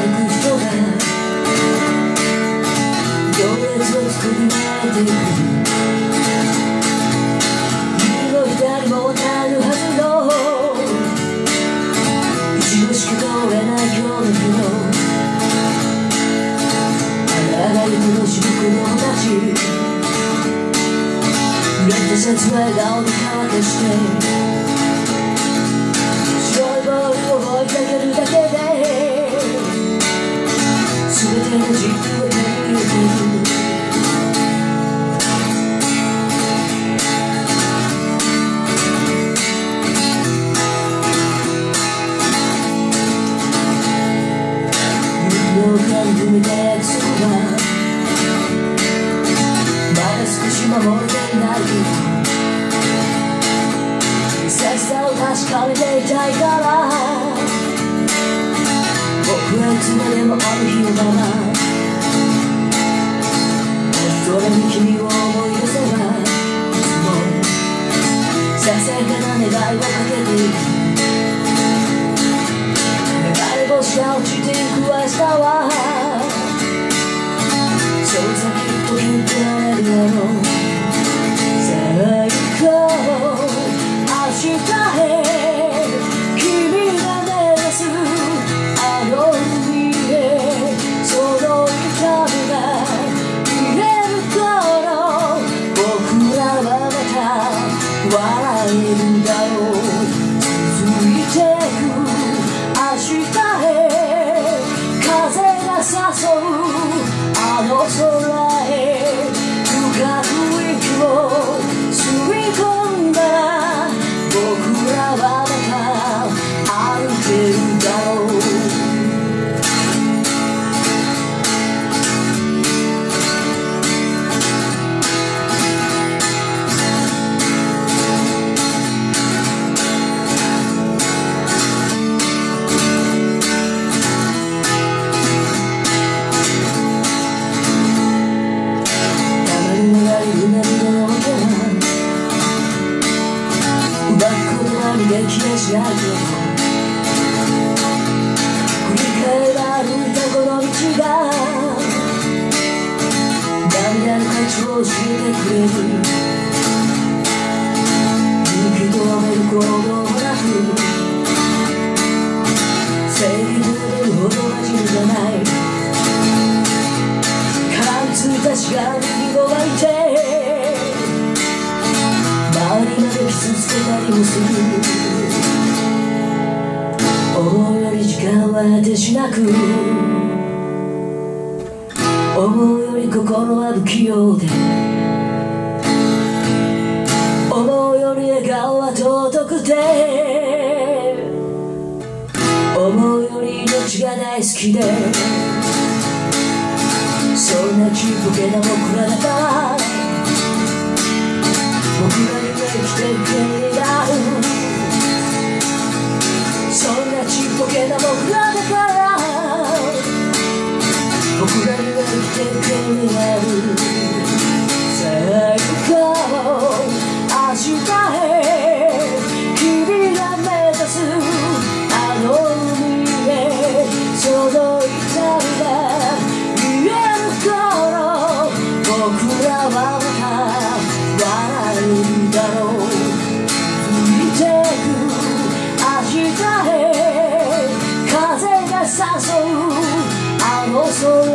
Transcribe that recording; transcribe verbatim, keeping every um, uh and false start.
歩く人が行列を作り上げていく。右も左もわかるはずの一度しか通れない今日の日のあらゆる楽しむ子供たち、濡れたシャツは笑顔に変わってして白いボールを追いかけるだけで全ての自由を手に入れている。運動会に踏みた約束はまだ少し守れていない。優しさを確かめていたいから僕はいつまでもある日のままそれに君を思い出せばいつもささやかな願いをかけていく。流れ星が落ちていく明日はそうさきっと聞いてられるだろう。さあ行こう明日へ君が目指すあの海へその痛みが見える頃僕らはまた笑えるだろう。続いてく明日へ風が誘うあの空へ深く息を吸い込んだら僕らはまた歩けるだろう。できやしないけど振り返ら歩いたこの道が涙の価値を教えてくれる。受け止める行動もなく正義とれるほどマジじゃない。絡みついたしがらみにもがいて周りまで傷つけたりもする。思うより時間は果てしなく思うより心は不器用で思うより笑顔は尊くて思うより命が大好きでそんなちっぽけな僕らだから僕らには生きていく権利がある。そんなちっぽけな僕らだから僕らには生きていく権利がある。さあ行こう明日へ君が目指すあの海へその痛みが見える頃僕らはまた笑えるだろう。続いてく明日へ風が誘うあの空